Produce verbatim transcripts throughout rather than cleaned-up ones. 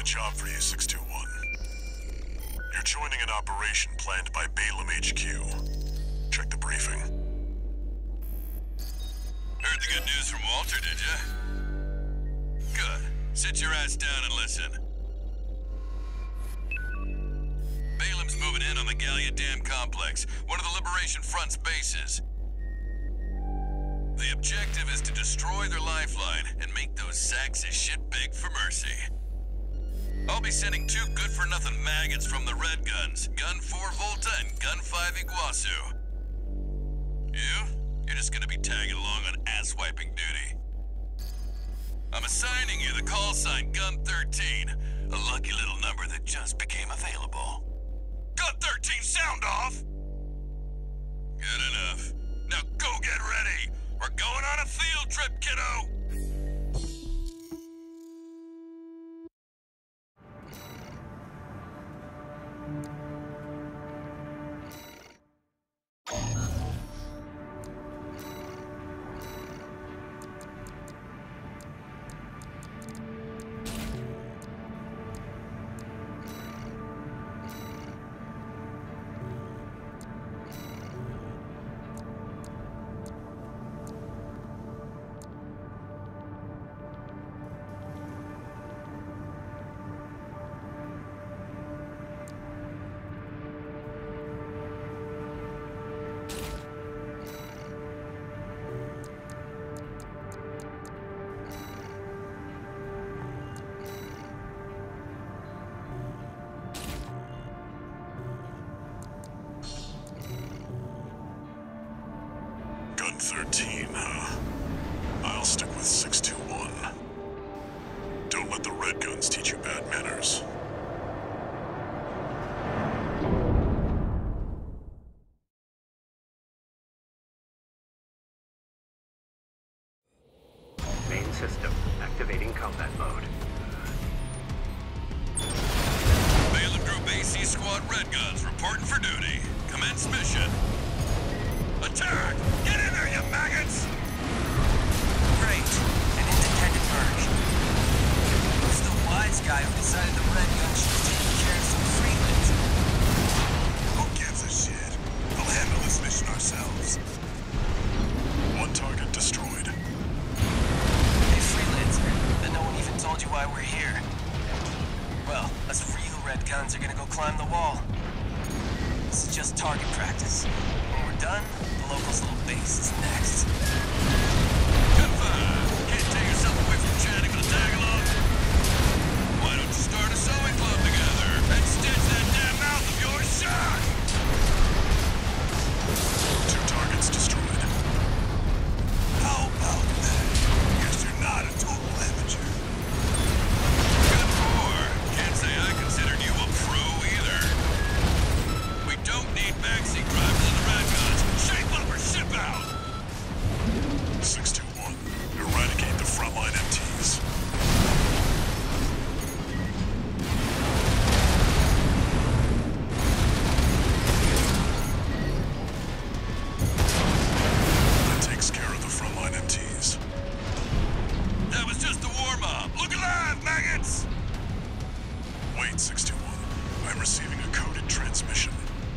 job for you, six two one. You're joining an operation planned by Balaam H Q. Check the briefing. Heard the good news from Walter, did ya? Good. Sit your ass down and listen. Balaam's moving in on the Gallia Dam Complex, one of the Liberation Front's bases. The objective is to destroy their lifeline and make those sacks of shit beg for mercy. I'll be sending two good-for-nothing maggots from the Red Guns, Gun four Volta and Gun five Iguazu. You? You're just gonna be tagging along on ass-wiping duty. I'm assigning you the call sign Gun thirteen, a lucky little number that just became available. Gun thirteen, sound off! Good enough. Now go get ready! We're going on a field trip, kiddo! thirteen, huh? I'll stick with six two one. Don't let the Red Guns teach you bad manners. Main system, activating combat mode. Balaam Group A C Squad Red Guns reporting for duty. Commence mission. Attack! Get in there, you maggots! Great. An independent merge. Who's the wise guy who decided the Red Gun should have taken care of some freelance? Who gives a shit? We'll handle this mission ourselves. One target destroyed. Hey, freelancer. Then no one even told you why we're here. Well, us real Red Guns are gonna go climb the wall. This is just target practice. When we're done, the locals' little base is next. Good five. Can't take yourself away from chatting with a tag-along? Why don't you start a sewing club together and stitch that damn mouth of yours shut? Two targets destroyed. How about that? Guess you're not a total amateur. Good four. Can't say I considered you a pro either. We don't need backseat drivers in the Red Guns. Shape up or ship out! six two one. Eradicate the frontline M Ts. That takes care of the frontline M Ts. That was just the warm-up. Look alive, maggots! Wait, six two one. I'm receiving a coded transmission.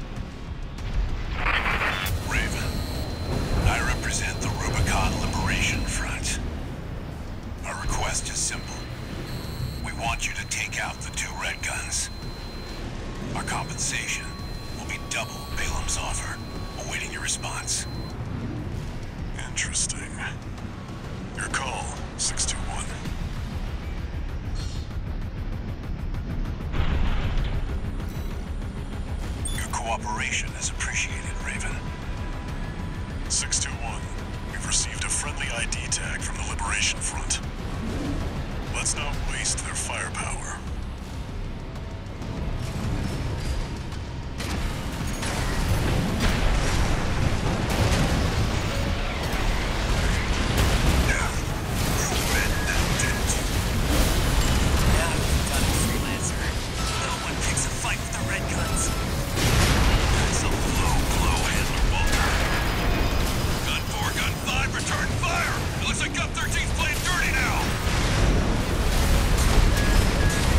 Raven, I represent the Rubicon Liberation Front. Our request is simple. We want you to take out the two Red Guns. Our compensation will be double Balaam's offer, awaiting your response. Interesting. Your call, six two one. Your cooperation is appreciated, Raven. six two one. We've received a friendly I D tag from the Liberation Front. Let's not waste their firepower. Now you've done it, freelancer. No one picks a fight with the Red Guns. That's a low blow, Handler Walter. Gun four, Gun five, return fire! It looks like Gun thirteen's playing dirty now!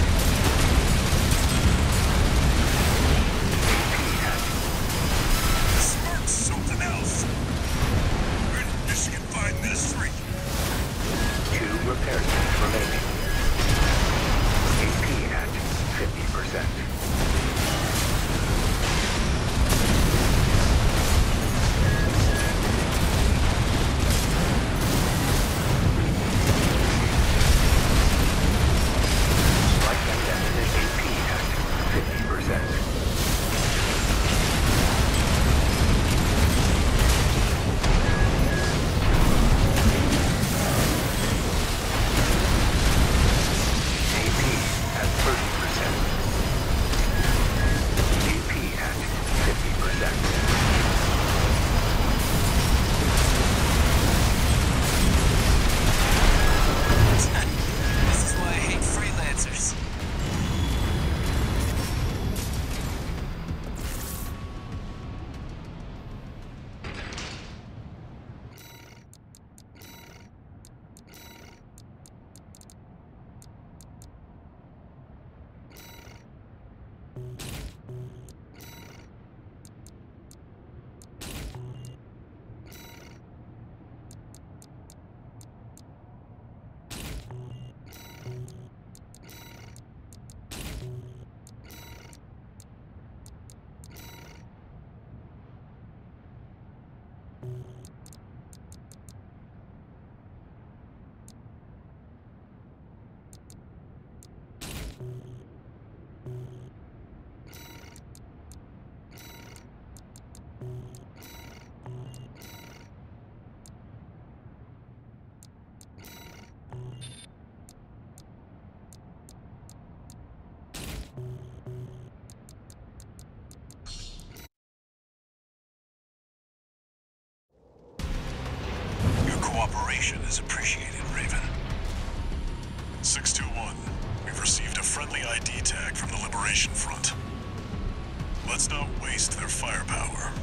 Cooperation is appreciated, Raven. six two one, we've received a friendly I D tag from the Liberation Front. Let's not waste their firepower.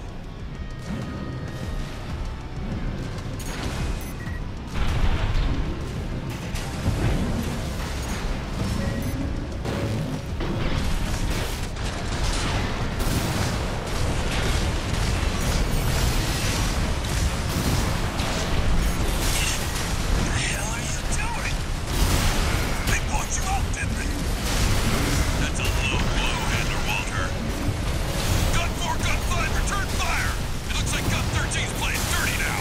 That's a low blow, Hander Walter. Gun four, gun five, return fire! It looks like gun thirteen's playing dirty now.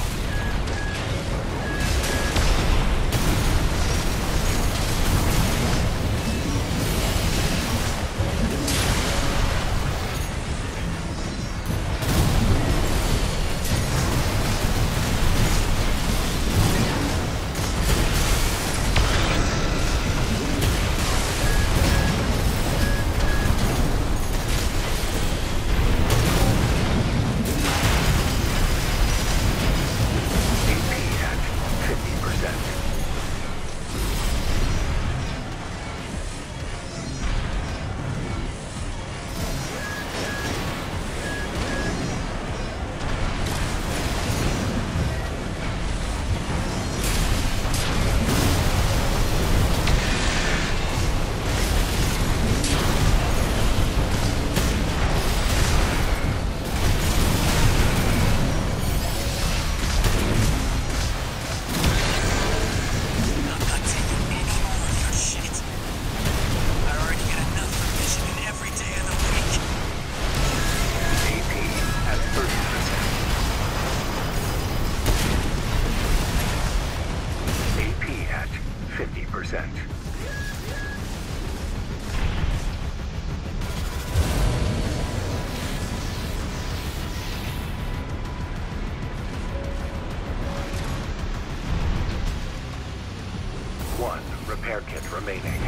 One repair kit remaining.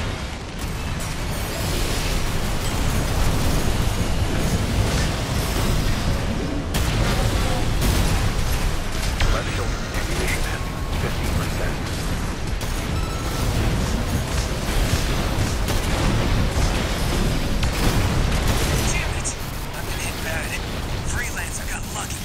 Left shoulder ammunition at fifty percent. Damn it! I've been hit bad. Freelancer got lucky.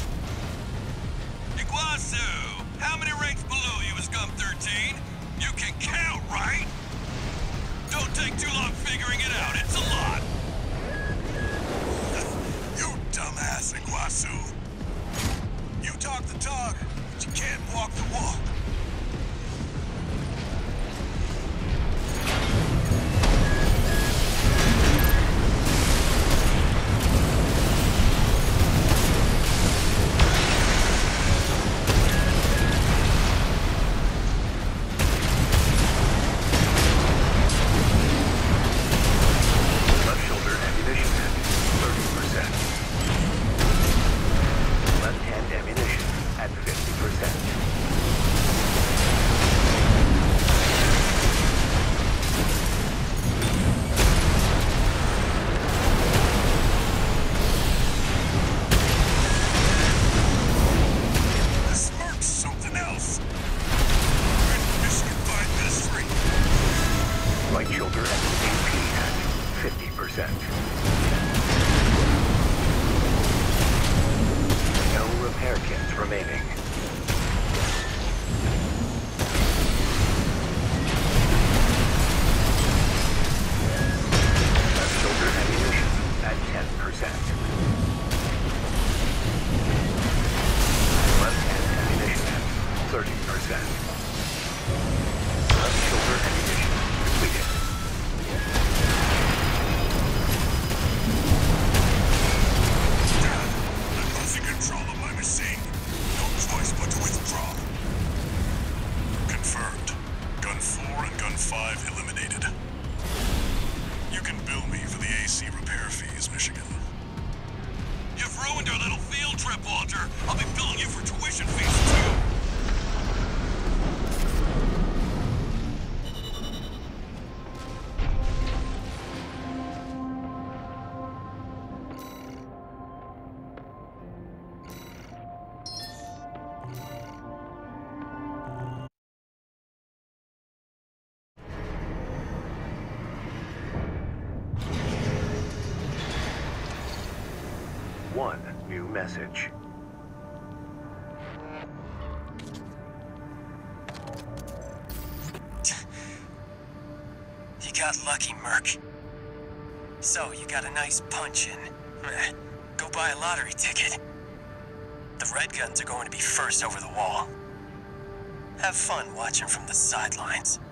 Iguazu, how many ranks below you is gun thirteen? You can count, right? Don't take too long figuring it out. It's a lot. You dumbass, Iguazu. You talk the talk, but you can't walk the walk. Left shoulder ammunition at thirty percent. Left hand ammunition at fifty percent. The smirk's something else. Mission by mystery. Right shoulder and A P at fifty percent. No repair kits remaining. Left shoulder ammunition at ten percent. Left hand ammunition at thirty percent. Left shoulder ammunition depleted. I'm losing control of my machine. No choice. message. You got lucky, Merc. So, you got a nice punch in. Eh, go buy a lottery ticket. The Red Guns are going to be first over the wall. Have fun watching from the sidelines.